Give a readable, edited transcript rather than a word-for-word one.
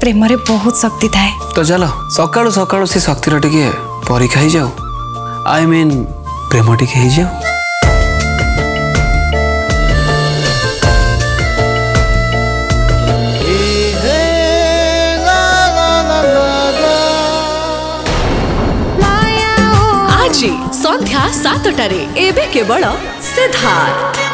प्रेम रे बहुत शक्ति थाए। तो चलो सकाळु सकाळु से शक्ति टिके परीक्षा ही जाऊ। आई मीन प्रेम टिके ही जाऊ। आज संध्या 7 टारे एबे केवल सिद्धार्थ।